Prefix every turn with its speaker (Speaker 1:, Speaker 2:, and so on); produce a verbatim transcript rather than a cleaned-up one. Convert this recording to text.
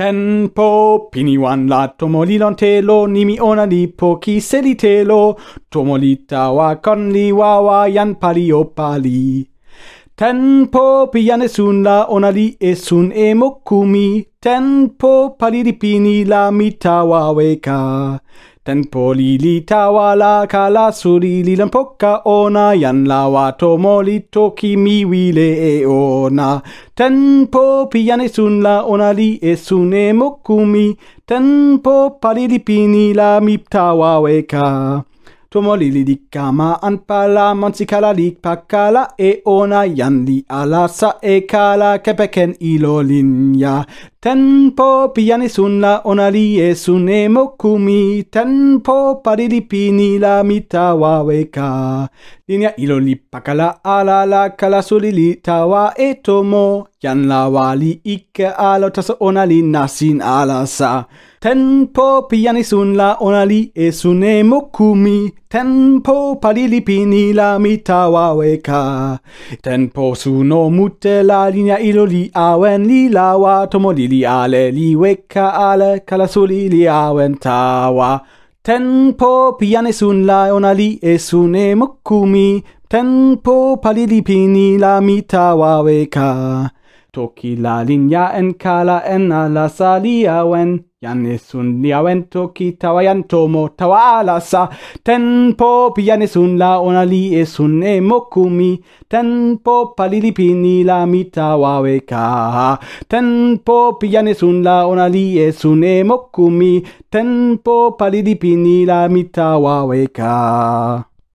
Speaker 1: Tenpo piniwan la tomolilon telo nimi ona lipo ki seli telo tomolita wa konli wawa yan pali o pali. Tenpo piyane sun la onali e sun e mokumi. Tenpo pali di pini la mitawa weka. Tenpo lili tawa la kala suri lilan poka ona yan la wa tomoli toki mi wile e ona. Tenpo piyane sun la onali e sun e mokumi. Tenpo pali di pini la mitawa weka. Tomolili di kama an pala mansikala lik pakala e ona yan li alasa e kala kepeken ilo linya. Tenpo piyane sun la onali e sun e mokumi. Tenpo pali di pini la mitawa weka. Linya ilo li pakala ala la kala suli li tawa e tomo. Yan la wali ike alo tasa onali nasin alasa. Tenpo piyane sun la onali e sun e mokumi. Tenpo pali li pini la mitawa weka. Tenpo suno mute la linea ilo li awen li lawa. Tomo li li ale li weka ale kala suli li awen tawa. Tenpo piyane sun la onali e sun e mokumi. Tenpo pali li pini la mitawa weka. Toki la linea en kala en ala sa li awen. Yan e sun li awen toki tawa yan tomo tawa alasa. Tenpo piyane sun la onali e sun e mokumi. Tenpo pali li pini la mitawa weka. Tenpo piyane sun la onali e sun e mokumi. Tenpo pali li pini la mitawa weka.